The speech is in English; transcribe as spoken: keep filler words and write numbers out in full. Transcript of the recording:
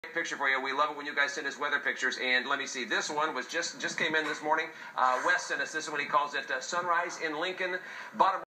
Picture for you. We love it when you guys send us weather pictures. And let me see. This one was just just came in this morning. Uh, Wes sent us this one. He calls it uh, Sunrise in Lincoln. Bottom